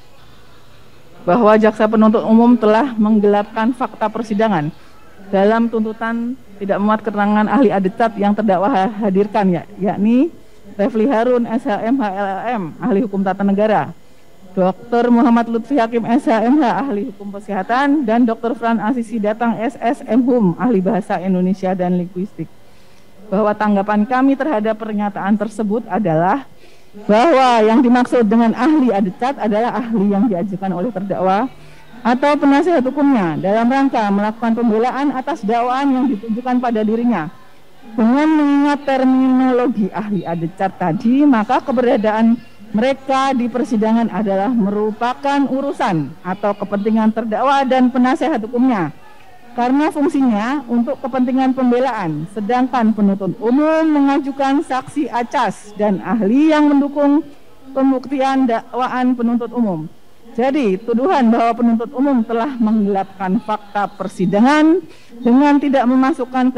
bahwa jaksa penuntut umum telah menggelapkan fakta persidangan. Dalam tuntutan tidak memuat keterangan ahli adecat yang terdakwa hadirkan, yakni Refli Harun, SHMH LLM, ahli hukum tata negara, Dr. Muhammad Lutfi Hakim, SHMH, ahli hukum kesehatan, dan Dr. Fran Asisi Datang, SSM Hum, ahli bahasa Indonesia dan linguistik. Bahwa tanggapan kami terhadap pernyataan tersebut adalah bahwa yang dimaksud dengan ahli adecat adalah ahli yang diajukan oleh terdakwa atau penasihat hukumnya dalam rangka melakukan pembelaan atas dakwaan yang ditujukan pada dirinya. Dengan mengingat terminologi ahli adecat tadi, maka keberadaan mereka di persidangan adalah merupakan urusan atau kepentingan terdakwa dan penasihat hukumnya, karena fungsinya untuk kepentingan pembelaan, sedangkan penuntut umum mengajukan saksi acas dan ahli yang mendukung pembuktian dakwaan penuntut umum. Jadi, tuduhan bahwa penuntut umum telah menggelapkan fakta persidangan dengan tidak memasukkan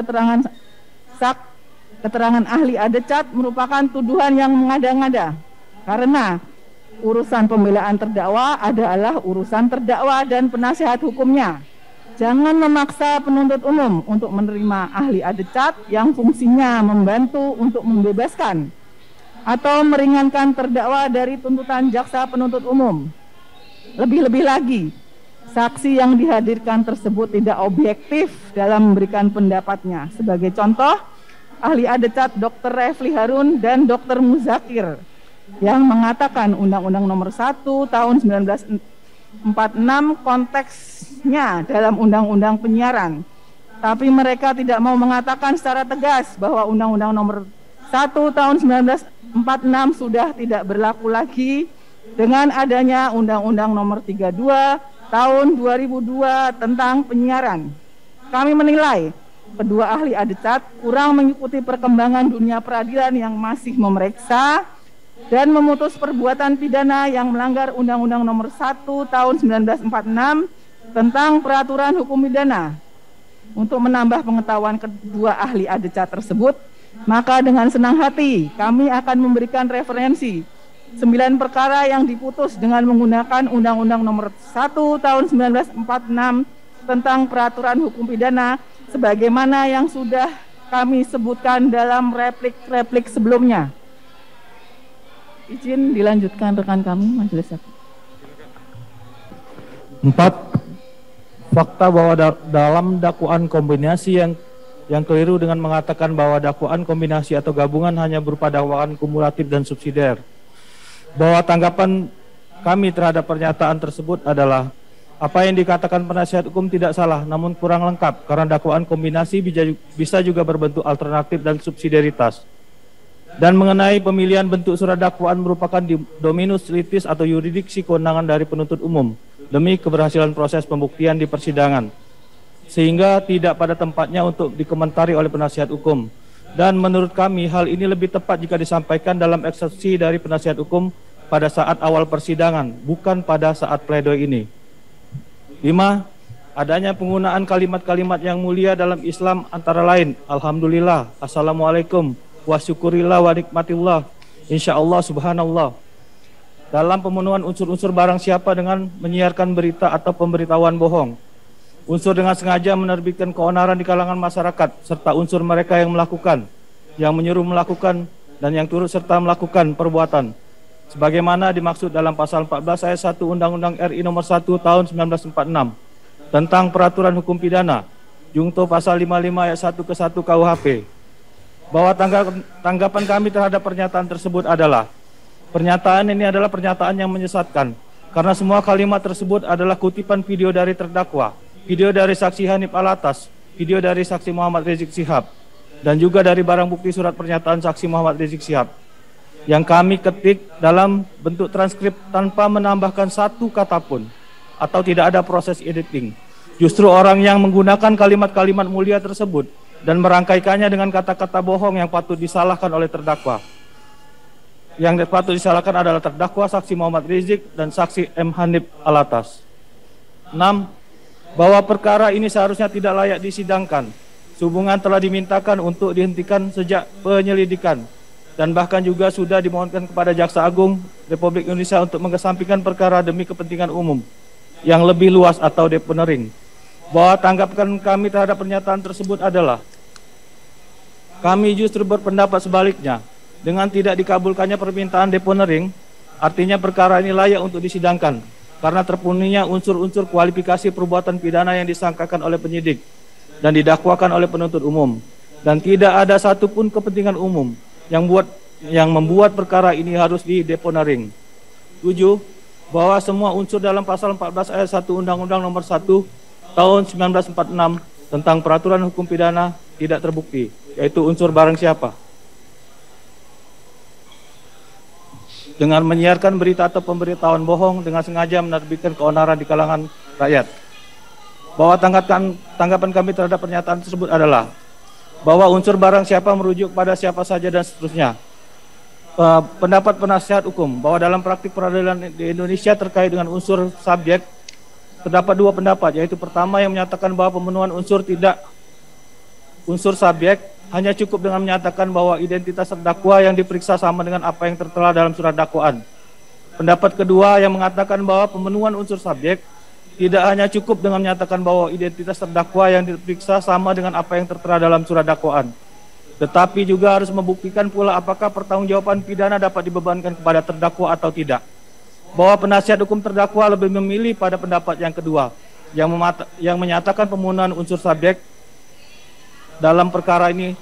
keterangan ahli adecat merupakan tuduhan yang mengada-ngada, karena urusan pembelaan terdakwa adalah urusan terdakwa dan penasihat hukumnya. Jangan memaksa penuntut umum untuk menerima ahli adecat yang fungsinya membantu untuk membebaskan atau meringankan terdakwa dari tuntutan jaksa penuntut umum. Lebih-lebih lagi, saksi yang dihadirkan tersebut tidak objektif dalam memberikan pendapatnya. Sebagai contoh, ahli adecat Dr. Refli Harun dan Dr. Muzakir yang mengatakan Undang-Undang Nomor 1 Tahun 1946 konteksnya dalam Undang-Undang Penyiaran. Tapi mereka tidak mau mengatakan secara tegas bahwa Undang-Undang Nomor 1 Tahun 1946 sudah tidak berlaku lagi dengan adanya Undang-Undang Nomor 32 Tahun 2002 tentang penyiaran. Kami menilai kedua ahli adecat kurang mengikuti perkembangan dunia peradilan yang masih memeriksa dan memutus perbuatan pidana yang melanggar Undang-Undang Nomor 1 Tahun 1946 tentang peraturan hukum pidana. Untuk menambah pengetahuan kedua ahli adecat tersebut, maka dengan senang hati kami akan memberikan referensi 9 perkara yang diputus dengan menggunakan Undang-Undang Nomor 1 Tahun 1946 tentang peraturan hukum pidana sebagaimana yang sudah kami sebutkan dalam replik sebelumnya. Izin dilanjutkan rekan kami, majelis hakim. 4. Fakta bahwa dalam dakwaan kombinasi yang keliru dengan mengatakan bahwa dakwaan kombinasi atau gabungan hanya berupa dakwaan kumulatif dan subsidiar. Bahwa tanggapan kami terhadap pernyataan tersebut adalah apa yang dikatakan penasihat hukum tidak salah, namun kurang lengkap karena dakwaan kombinasi bisa juga berbentuk alternatif dan subsidiaritas. Dan mengenai pemilihan bentuk surat dakwaan merupakan dominus litis atau yurisdiksi kewenangan dari penuntut umum demi keberhasilan proses pembuktian di persidangan, sehingga tidak pada tempatnya untuk dikomentari oleh penasihat hukum. Dan menurut kami hal ini lebih tepat jika disampaikan dalam eksepsi dari penasihat hukum pada saat awal persidangan, bukan pada saat pledoi ini. 5. Adanya penggunaan kalimat-kalimat yang mulia dalam Islam antara lain Alhamdulillah, Assalamualaikum, wa syukurillah wa nikmatillah, insyaallah, subhanallah, dalam pemenuhan unsur-unsur barang siapa dengan menyiarkan berita atau pemberitahuan bohong, unsur dengan sengaja menerbitkan keonaran di kalangan masyarakat, serta unsur mereka yang melakukan, yang menyuruh melakukan, dan yang turut serta melakukan perbuatan sebagaimana dimaksud dalam pasal 14 ayat 1 Undang-Undang RI nomor 1 tahun 1946 tentang peraturan hukum pidana, jungto pasal 55 ayat 1 ke 1 KUHP. Bahwa tanggapan kami terhadap pernyataan tersebut adalah, pernyataan ini adalah pernyataan yang menyesatkan, karena semua kalimat tersebut adalah kutipan video dari terdakwa, video dari saksi Hanif Alatas, video dari saksi Muhammad Rizik Syihab, dan juga dari barang bukti surat pernyataan saksi Muhammad Rizik Syihab, yang kami ketik dalam bentuk transkrip tanpa menambahkan satu kata pun, atau tidak ada proses editing. Justru orang yang menggunakan kalimat-kalimat mulia tersebut dan merangkaikannya dengan kata-kata bohong yang patut disalahkan oleh terdakwa. Yang patut disalahkan adalah terdakwa saksi Muhammad Rizik dan saksi M. Hanif Alatas. 6. Bahwa perkara ini seharusnya tidak layak disidangkan. Sehubungan telah dimintakan untuk dihentikan sejak penyelidikan, dan bahkan juga sudah dimohonkan kepada Jaksa Agung Republik Indonesia untuk mengesampingkan perkara demi kepentingan umum yang lebih luas atau deponering. Bahwa tanggapan kami terhadap pernyataan tersebut adalah, kami justru berpendapat sebaliknya. Dengan tidak dikabulkannya permintaan deponering, artinya perkara ini layak untuk disidangkan, karena terpenuhinya unsur-unsur kualifikasi perbuatan pidana yang disangkakan oleh penyidik dan didakwakan oleh penuntut umum, dan tidak ada satupun kepentingan umum yang membuat perkara ini harus dideponering. 7. Bahwa semua unsur dalam pasal 14 ayat 1 Undang-Undang nomor 1 tahun 1946 tentang peraturan hukum pidana tidak terbukti, yaitu unsur barang siapa, dengan menyiarkan berita atau pemberitahuan bohong dengan sengaja menerbitkan keonaran di kalangan rakyat. Bahwa tanggapan kami terhadap pernyataan tersebut adalah bahwa unsur barang siapa merujuk pada siapa saja dan seterusnya. Pendapat penasihat hukum bahwa dalam praktik peradilan di Indonesia terkait dengan unsur subjek terdapat dua pendapat, yaitu pertama yang menyatakan bahwa pemenuhan unsur subjek hanya cukup dengan menyatakan bahwa identitas terdakwa yang diperiksa sama dengan apa yang tertera dalam surat dakwaan. Pendapat kedua yang mengatakan bahwa pemenuhan unsur subjek tidak hanya cukup dengan menyatakan bahwa identitas terdakwa yang diperiksa sama dengan apa yang tertera dalam surat dakwaan, tetapi juga harus membuktikan pula apakah pertanggungjawaban pidana dapat dibebankan kepada terdakwa atau tidak. Bahwa penasihat hukum terdakwa lebih memilih pada pendapat yang kedua, yang menyatakan pemenuhan unsur subjek dalam perkara ini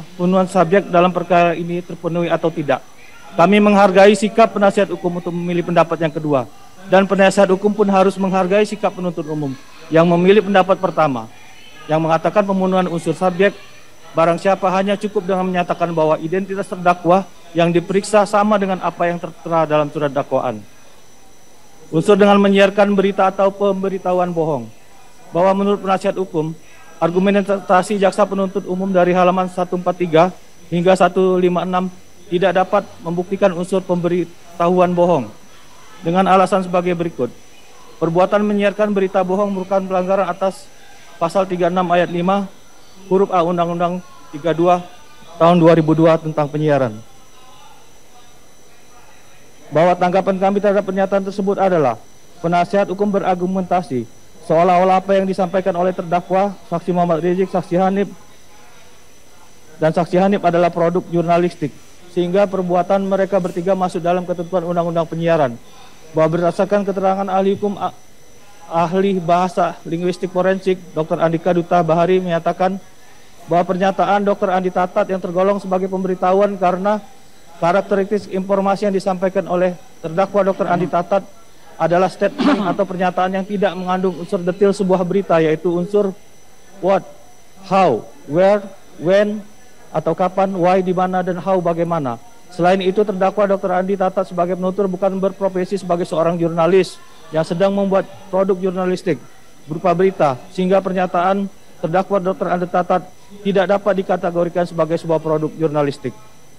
terpenuhi atau tidak. Kami menghargai sikap penasihat hukum untuk memilih pendapat yang kedua, dan penasihat hukum pun harus menghargai sikap penuntut umum yang memilih pendapat pertama, yang mengatakan pemenuhan unsur subjek barang siapa hanya cukup dengan menyatakan bahwa identitas terdakwa yang diperiksa sama dengan apa yang tertera dalam surat dakwaan. Unsur dengan menyiarkan berita atau pemberitahuan bohong. Bahwa menurut penasihat hukum, argumentasi jaksa penuntut umum dari halaman 143 hingga 156 tidak dapat membuktikan unsur pemberitahuan bohong dengan alasan sebagai berikut. Perbuatan menyiarkan berita bohong merupakan pelanggaran atas pasal 36 ayat 5 huruf A Undang-Undang 32 tahun 2002 tentang penyiaran. Bahwa tanggapan kami terhadap pernyataan tersebut adalah, penasihat hukum berargumentasi seolah-olah apa yang disampaikan oleh terdakwa, saksi Muhammad Rizik, saksi Hanif, dan saksi Hanif adalah produk jurnalistik, sehingga perbuatan mereka bertiga masuk dalam ketentuan undang-undang penyiaran. Bahwa berdasarkan keterangan ahli hukum, ahli bahasa linguistik forensik, Dr. Andika Duta Bahari menyatakan bahwa pernyataan Dr. Andi Tatat yang tergolong sebagai pemberitahuan karena karakteristik informasi yang disampaikan oleh terdakwa Dr. Andi Tatat adalah statement atau pernyataan yang tidak mengandung unsur detail sebuah berita, yaitu unsur what, how, where, when, atau kapan, why, di mana, dan how, bagaimana. Selain itu, terdakwa Dr. Andi Tatat sebagai penutur bukan berprofesi sebagai seorang jurnalis yang sedang membuat produk jurnalistik berupa berita, sehingga pernyataan terdakwa Dr. Andi Tatat tidak dapat dikategorikan sebagai sebuah produk jurnalistik.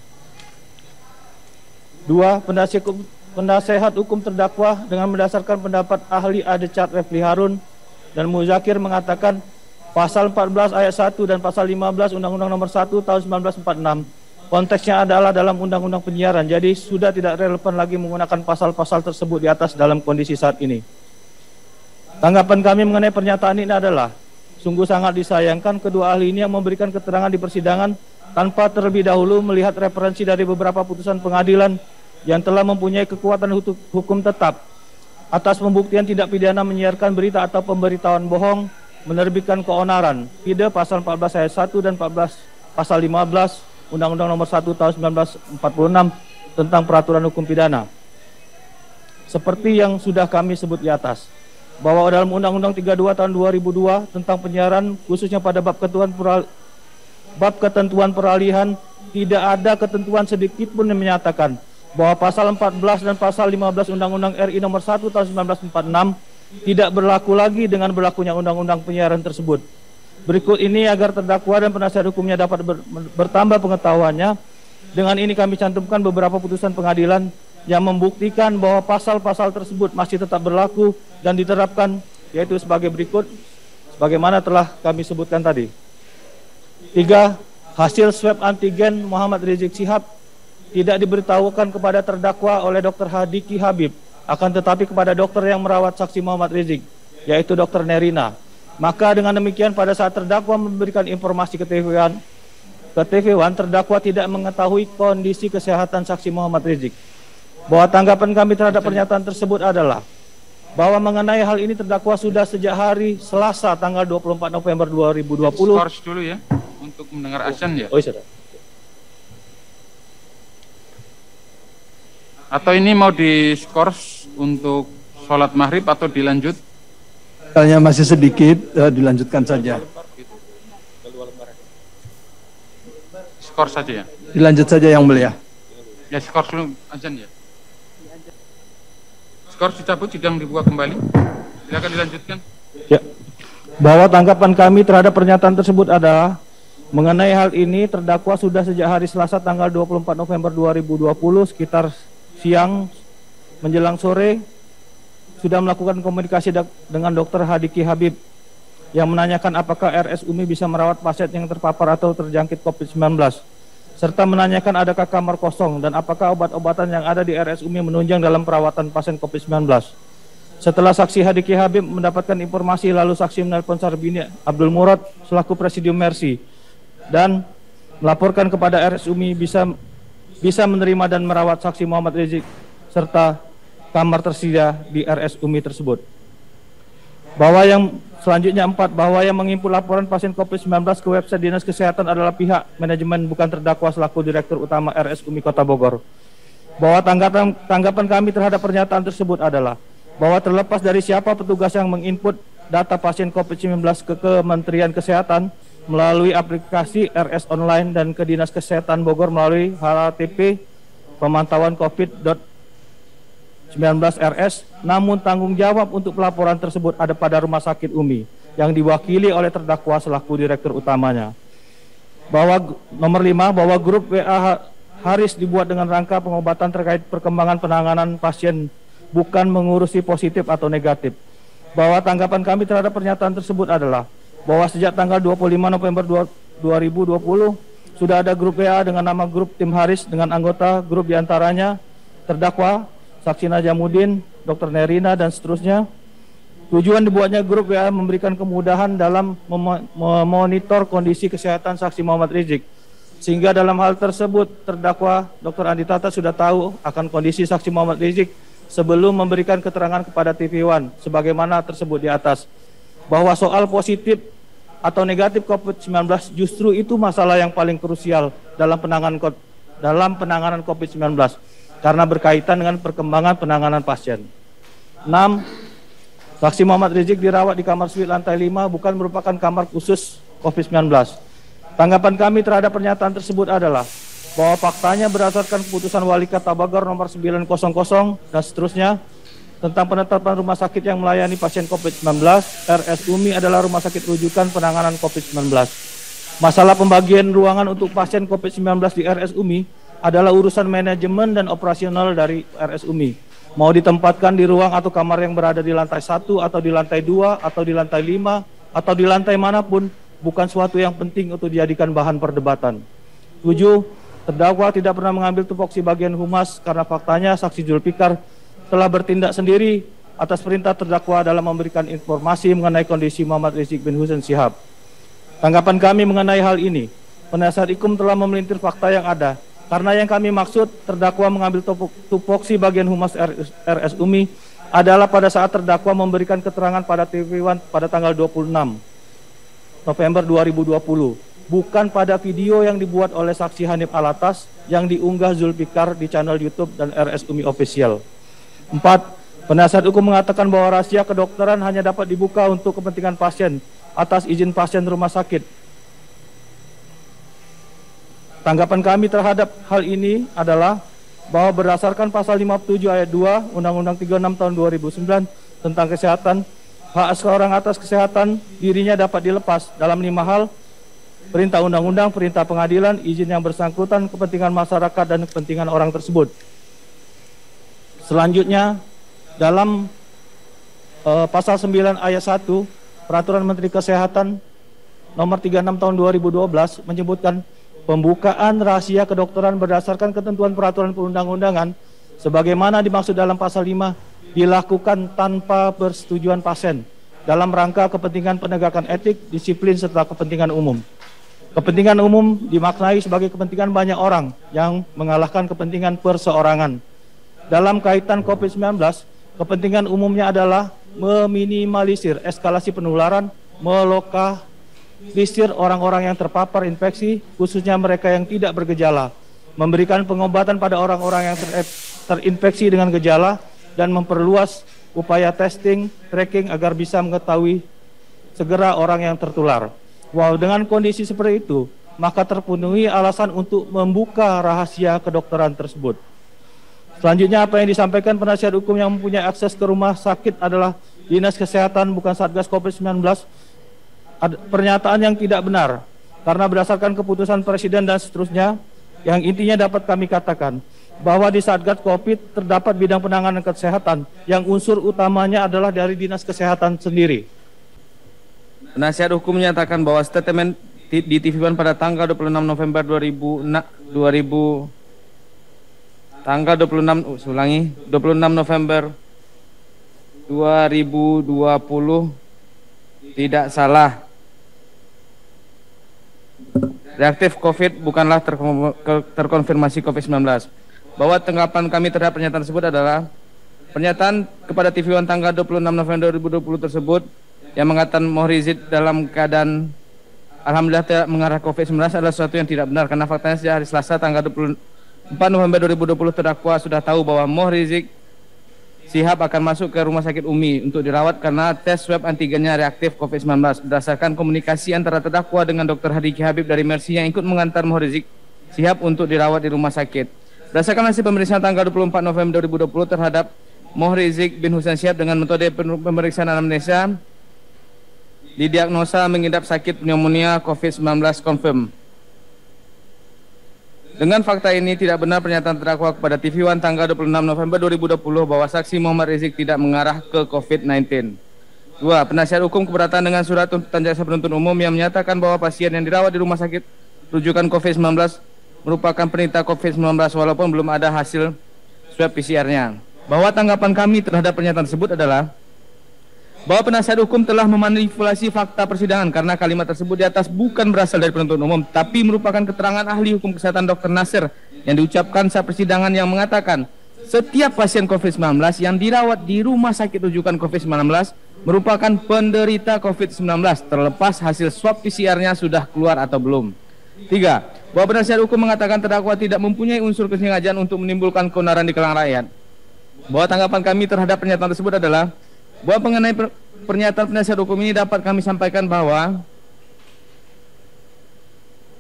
2. Penasehat hukum terdakwa dengan mendasarkan pendapat ahli Adecat Refli Harun dan Muzakir mengatakan pasal 14 ayat 1 dan pasal 15 Undang-Undang Nomor 1 Tahun 1946 konteksnya adalah dalam Undang-Undang Penyiaran, jadi sudah tidak relevan lagi menggunakan pasal-pasal tersebut di atas dalam kondisi saat ini. Tanggapan kami mengenai pernyataan ini adalah sungguh sangat disayangkan kedua ahli ini yang memberikan keterangan di persidangan tanpa terlebih dahulu melihat referensi dari beberapa putusan pengadilan yang telah mempunyai kekuatan hukum tetap atas pembuktian tidak pidana menyiarkan berita atau pemberitahuan bohong, menerbitkan keonaran, PIDE pasal 14 ayat 1 dan 14 pasal 15 Undang-Undang Nomor 1 Tahun 1946 tentang peraturan hukum pidana. Seperti yang sudah kami sebut di atas, bahwa dalam Undang-Undang 32 Tahun 2002 tentang penyiaran, khususnya pada bab ketentuan peralihan, tidak ada ketentuan sedikit pun yang menyatakan bahwa pasal 14 dan pasal 15 Undang-Undang RI Nomor 1 Tahun 1946 tidak berlaku lagi dengan berlakunya Undang-Undang Penyiaran tersebut. Berikut ini agar terdakwa dan penasihat hukumnya dapat bertambah pengetahuannya. Dengan ini kami cantumkan beberapa putusan pengadilan yang membuktikan bahwa pasal-pasal tersebut masih tetap berlaku dan diterapkan, yaitu sebagai berikut, sebagaimana telah kami sebutkan tadi. 3. Hasil swab antigen Muhammad Rizik Syihab tidak diberitahukan kepada terdakwa oleh Dr. Hadiki Habib, akan tetapi kepada dokter yang merawat saksi Muhammad Rizik, yaitu Dr. Nerina. Maka dengan demikian pada saat terdakwa memberikan informasi ke TV1, terdakwa tidak mengetahui kondisi kesehatan saksi Muhammad Rizik. Bahwa tanggapan kami terhadap pernyataan tersebut adalah bahwa mengenai hal ini terdakwa sudah sejak hari Selasa tanggal 24 November 2020. Skors dulu ya untuk mendengar azan ya. Oh, iya. Atau ini mau diskors untuk sholat maghrib atau dilanjut? Misalnya masih sedikit, dilanjutkan saja. Skors saja ya? Dilanjut saja yang mulia. Ya skors dulu azan ya. Skors dicabut, sidang dibuka kembali. Silakan dilanjutkan. Ya. Bahwa tanggapan kami terhadap pernyataan tersebut adalah mengenai hal ini terdakwa sudah sejak hari Selasa tanggal 24 November 2020 sekitar siang menjelang sore sudah melakukan komunikasi dengan Dr. Hadiki Habib yang menanyakan apakah RS Umi bisa merawat pasien yang terpapar atau terjangkit COVID-19, serta menanyakan adakah kamar kosong dan apakah obat-obatan yang ada di RS Umi menunjang dalam perawatan pasien COVID-19. Setelah saksi Hadiki Habib mendapatkan informasi, lalu saksi menelpon Sarbini Abdul Murad selaku Presidium Mercy dan melaporkan kepada RS Umi bisa menerima dan merawat saksi Muhammad Rizik serta kamar tersedia di RS Umi tersebut. Bahwa yang selanjutnya 4, bahwa yang mengimpun laporan pasien COVID-19 ke website Dinas Kesehatan adalah pihak manajemen bukan terdakwa selaku Direktur Utama RS Umi Kota Bogor. Bahwa tanggapan kami terhadap pernyataan tersebut adalah bahwa terlepas dari siapa petugas yang menginput data pasien COVID-19 ke Kementerian Kesehatan melalui aplikasi RS Online dan ke Dinas Kesehatan Bogor melalui HTTP pemantauan COVID-19 RS, namun tanggung jawab untuk pelaporan tersebut ada pada Rumah Sakit Umi yang diwakili oleh terdakwa selaku direktur utamanya. Bahwa nomor 5, bahwa grup WA Haris dibuat dengan rangka pengobatan terkait perkembangan penanganan pasien, bukan mengurusi positif atau negatif. Bahwa tanggapan kami terhadap pernyataan tersebut adalah bahwa sejak tanggal 25 November 2020 sudah ada grup WA dengan nama grup Tim Haris dengan anggota grup diantaranya terdakwa Saksi Najamuddin, Dr. Nerina, dan seterusnya. Tujuan dibuatnya grup WA memberikan kemudahan dalam memonitor kondisi kesehatan saksi Muhammad Rizik. Sehingga dalam hal tersebut terdakwa Dr. Andi Tatat sudah tahu akan kondisi saksi Muhammad Rizik sebelum memberikan keterangan kepada TV1 sebagaimana tersebut di atas. Bahwa soal positif atau negatif COVID-19 justru itu masalah yang paling krusial dalam penanganan COVID-19. Karena berkaitan dengan perkembangan penanganan pasien. 6. Saksi Muhammad Rizik dirawat di kamar suite lantai 5 bukan merupakan kamar khusus COVID-19. Tanggapan kami terhadap pernyataan tersebut adalah bahwa faktanya berdasarkan keputusan Wali Kota Bogor nomor 900 dan seterusnya tentang penetapan rumah sakit yang melayani pasien COVID-19, RS UMI adalah rumah sakit rujukan penanganan COVID-19. Masalah pembagian ruangan untuk pasien COVID-19 di RS UMI adalah urusan manajemen dan operasional dari RS UMI. Mau ditempatkan di ruang atau kamar yang berada di lantai 1 atau di lantai 2 atau di lantai 5 atau di lantai manapun bukan suatu yang penting untuk dijadikan bahan perdebatan. 7. Terdakwa tidak pernah mengambil tupoksi bagian humas karena faktanya saksi Zulfikar telah bertindak sendiri atas perintah terdakwa dalam memberikan informasi mengenai kondisi Muhammad Rizik bin Hussein Shihab. Tanggapan kami mengenai hal ini, penasihat hukum telah memelintir fakta yang ada, karena yang kami maksud terdakwa mengambil tupoksi bagian humas RS UMI adalah pada saat terdakwa memberikan keterangan pada TV One pada tanggal 26 November 2020, bukan pada video yang dibuat oleh saksi Hanif Alatas yang diunggah Zulfikar di channel YouTube dan RS UMI Official. 4. Penasihat hukum mengatakan bahwa rahasia kedokteran hanya dapat dibuka untuk kepentingan pasien atas izin pasien rumah sakit. Tanggapan kami terhadap hal ini adalah bahwa berdasarkan pasal 57 ayat 2 Undang-Undang 36 tahun 2009 tentang kesehatan, hak seorang atas kesehatan dirinya dapat dilepas dalam 5 hal: perintah undang-undang, perintah pengadilan, izin yang bersangkutan, kepentingan masyarakat, dan kepentingan orang tersebut. Selanjutnya, dalam pasal 9 ayat 1 Peraturan Menteri Kesehatan nomor 36 tahun 2012 menyebutkan pembukaan rahasia kedokteran berdasarkan ketentuan peraturan perundang-undangan sebagaimana dimaksud dalam pasal 5 dilakukan tanpa persetujuan pasien dalam rangka kepentingan penegakan etik, disiplin, serta kepentingan umum. Kepentingan umum dimaknai sebagai kepentingan banyak orang yang mengalahkan kepentingan perseorangan. Dalam kaitan COVID-19, kepentingan umumnya adalah meminimalisir eskalasi penularan, melokalisir orang-orang yang terpapar infeksi, khususnya mereka yang tidak bergejala, memberikan pengobatan pada orang-orang yang terinfeksi dengan gejala, dan memperluas upaya testing, tracking agar bisa mengetahui segera orang yang tertular. Wow, dengan kondisi seperti itu, maka terpenuhi alasan untuk membuka rahasia kedokteran tersebut. Selanjutnya, apa yang disampaikan penasihat hukum yang mempunyai akses ke rumah sakit adalah Dinas Kesehatan, bukan Satgas COVID-19. Pernyataan yang tidak benar, karena berdasarkan keputusan Presiden dan seterusnya, yang intinya dapat kami katakan bahwa di Satgas COVID terdapat bidang penanganan kesehatan yang unsur utamanya adalah dari Dinas Kesehatan sendiri. Penasihat hukum menyatakan bahwa statement di TV One pada tanggal 26 November 26 November 2020 tidak salah. Reaktif COVID bukanlah terkonfirmasi COVID-19. Bahwa tanggapan kami terhadap pernyataan tersebut adalah pernyataan kepada TV One tanggal 26 November 2020 tersebut yang mengatakan Mohrizik dalam keadaan alhamdulillah tidak mengarah COVID-19 adalah sesuatu yang tidak benar, karena faktanya sejak hari Selasa tanggal 24 November 2020 terdakwa sudah tahu bahwa Mohrizik Shihab akan masuk ke rumah sakit UMI untuk dirawat karena tes swab antigennya reaktif COVID-19. Berdasarkan komunikasi antara terdakwa dengan Dr. Hadiki Habib dari Mercy yang ikut mengantar Mohrizik Shihab untuk dirawat di rumah sakit. Berdasarkan hasil pemeriksaan tanggal 24 November 2020 terhadap Mohrizik bin Hussein Shihab dengan metode pemeriksaan anamnesa, didiagnosa mengidap sakit pneumonia COVID-19 confirm. Dengan fakta ini tidak benar pernyataan terdakwa kepada TV One tanggal 26 November 2020 bahwa saksi Muhammad Rizik tidak mengarah ke COVID-19. 2. Penasihat hukum keberatan dengan surat tuntutan jaksa penuntut umum yang menyatakan bahwa pasien yang dirawat di rumah sakit rujukan COVID-19 merupakan penderita COVID-19 walaupun belum ada hasil swab PCR-nya. Bahwa tanggapan kami terhadap pernyataan tersebut adalah bahwa penasihat hukum telah memanipulasi fakta persidangan karena kalimat tersebut di atas bukan berasal dari penuntut umum tapi merupakan keterangan ahli hukum kesehatan Dr. Nasir yang diucapkan saat persidangan yang mengatakan setiap pasien COVID-19 yang dirawat di rumah sakit rujukan COVID-19 merupakan penderita COVID-19 terlepas hasil swab PCR-nya sudah keluar atau belum. 3. Bahwa penasihat hukum mengatakan terdakwa tidak mempunyai unsur kesengajaan untuk menimbulkan keonaran di kalangan rakyat. Bahwa tanggapan kami terhadap pernyataan tersebut adalah bahwa mengenai pernyataan penasihat hukum ini dapat kami sampaikan bahwa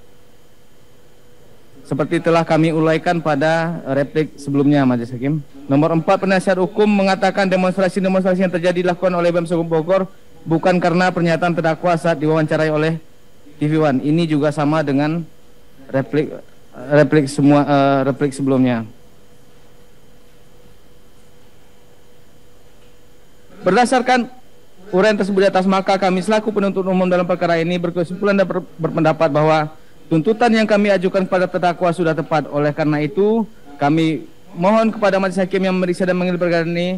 seperti telah kami uraikan pada replik sebelumnya, Majelis Hakim. Nomor 4, penasihat hukum mengatakan demonstrasi-demonstrasi yang terjadi dilakukan oleh BEM Sukun Bogor bukan karena pernyataan terdakwa saat diwawancarai oleh TV One. Ini juga sama dengan replik sebelumnya. Berdasarkan uraian tersebut di atas, maka kami selaku penuntut umum dalam perkara ini berkesimpulan dan berpendapat bahwa tuntutan yang kami ajukan kepada terdakwa sudah tepat. Oleh karena itu, kami mohon kepada majelis hakim yang memeriksa dan mengadili perkara ini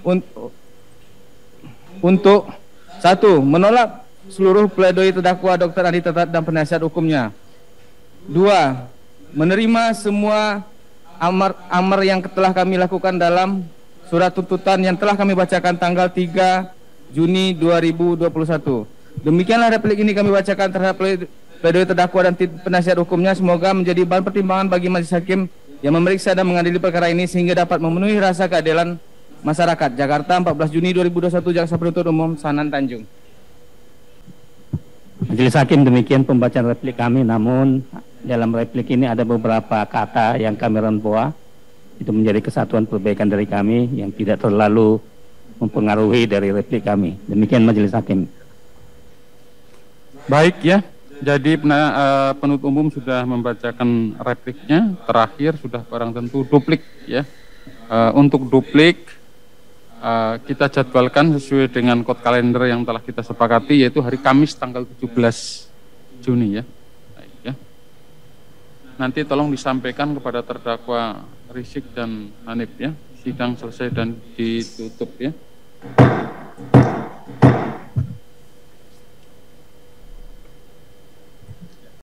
untuk 1. Menolak seluruh pledoi terdakwa Dr. Andi Tatat dan penasihat hukumnya. 2. Menerima semua amar yang telah kami lakukan dalam surat tuntutan yang telah kami bacakan tanggal 3 Juni 2021. Demikianlah replik ini kami bacakan terhadap pledoi terdakwa dan penasihat hukumnya. Semoga menjadi bahan pertimbangan bagi majelis hakim yang memeriksa dan mengadili perkara ini sehingga dapat memenuhi rasa keadilan masyarakat. Jakarta, 14 Juni 2021, Jaksa Penuntut Umum Sanan Tanjung. Majelis hakim, demikian pembacaan replik kami. Namun dalam replik ini ada beberapa kata yang kami rempoa. Itu menjadi kesatuan perbaikan dari kami yang tidak terlalu mempengaruhi dari replik kami. Demikian majelis hakim. Baik ya. Jadi penuntut umum sudah membacakan repliknya. Terakhir sudah barang tentu duplik ya. Untuk duplik kita jadwalkan sesuai dengan kode kalender yang telah kita sepakati, yaitu hari Kamis tanggal 17 Juni ya. Baik, ya. Nanti tolong disampaikan kepada terdakwa Rizik dan Hanif ya. Sidang selesai dan ditutup ya.